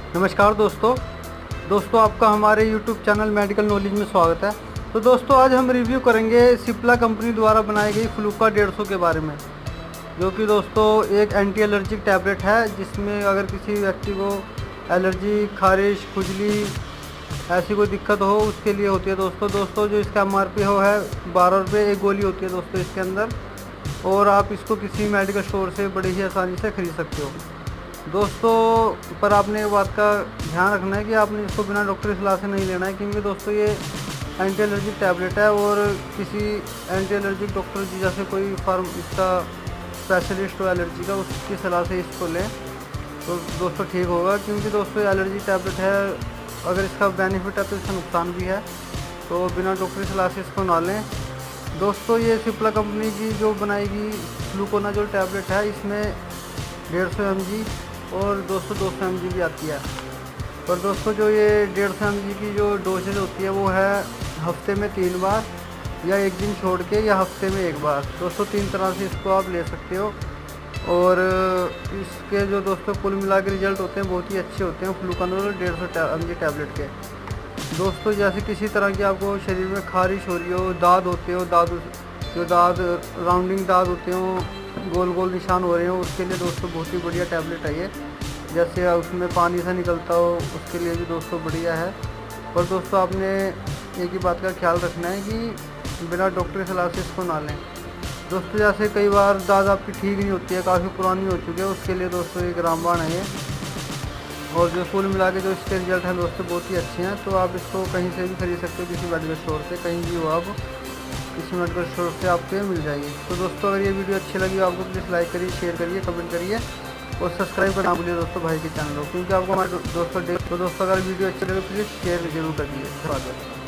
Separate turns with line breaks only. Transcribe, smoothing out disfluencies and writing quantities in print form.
नमस्कार दोस्तों आपका हमारे YouTube चैनल मेडिकल नॉलेज में स्वागत है। तो दोस्तों आज हम रिव्यू करेंगे सिप्ला कंपनी द्वारा बनाई गई फ्लूका 150 के बारे में, जो कि दोस्तों एक एंटी एलर्जिक टैबलेट है, जिसमें अगर किसी व्यक्ति को एलर्जी, खारिश, खुजली ऐसी कोई दिक्कत हो उसके लिए होती है। दोस्तों जो इसका MRP है 12 रुपये एक गोली होती है दोस्तों इसके अंदर, और आप इसको किसी मेडिकल स्टोर से बड़ी ही आसानी से ख़रीद सकते हो दोस्तों। पर आपने एक बात का ध्यान रखना है कि आपने इसको बिना डॉक्टर की सलाह से नहीं लेना है, क्योंकि दोस्तों ये एंटी एलर्जिक टैबलेट है और किसी एंटी एलर्जिक डॉक्टर जी जैसे कोई इसका स्पेशलिस्ट हो एलर्जी का, उसकी सलाह से इसको लें तो दोस्तों ठीक होगा। क्योंकि दोस्तों एलर्जी टैबलेट है, अगर इसका बेनिफिट है तो इसका नुकसान भी है, तो बिना डॉक्टर की सलाह से इसको ना लें दोस्तों। ये सिप्ला कंपनी की जो बनाएगी फ्लूकोनाजोल टैबलेट है, इसमें 150 mg और 200 mg भी आती है। पर दोस्तों जो ये 150 mg की जो डोजेज होती है वो है हफ्ते में 3 बार, या एक दिन छोड़ के, या हफ्ते में 1 बार। दोस्तों 3 तरह से इसको आप ले सकते हो, और इसके जो दोस्तों कुल मिला के रिजल्ट होते हैं बहुत ही अच्छे होते हैं फ्लूकोनाजोल 150 mg टैबलेट के दोस्तों। जैसे किसी तरह की आपको शरीर में खारिश हो रही हो, दाद होते हो, दाद राउंडिंग दाद होते हो, गोल गोल निशान हो रहे हो, उसके लिए दोस्तों बहुत ही बढ़िया टैबलेट है ये। जैसे उसमें पानी सा निकलता हो उसके लिए भी दोस्तों बढ़िया है। पर दोस्तों आपने एक ही बात का ख्याल रखना है कि बिना डॉक्टर की सलाह से इसको ना लें दोस्तों। जैसे कई बार दाद आपकी ठीक नहीं होती है, काफ़ी पुरानी हो चुकी है, उसके लिए दोस्तों एक रामबाण है ये, और जो कुल मिला के जो इसके रिजल्ट हैं दोस्तों बहुत ही अच्छे हैं। तो आप इसको कहीं से भी खरीद सकते हो, किसी मेडिकल स्टोर से, कहीं भी हो आप, किसी मेडिकल स्टोर से आपको ये मिल जाएगी। तो दोस्तों अगर ये वीडियो अच्छी लगी आपको, प्लीज़ लाइक करिए, शेयर करिए, कमेंट करिए और सब्सक्राइब करना भूलिए दोस्तों भाई के चैनल को, क्योंकि आपको हमारे दोस्तों अगर वीडियो अच्छी लगे प्लीज़ शेयर जरूर करिए। धन्यवाद।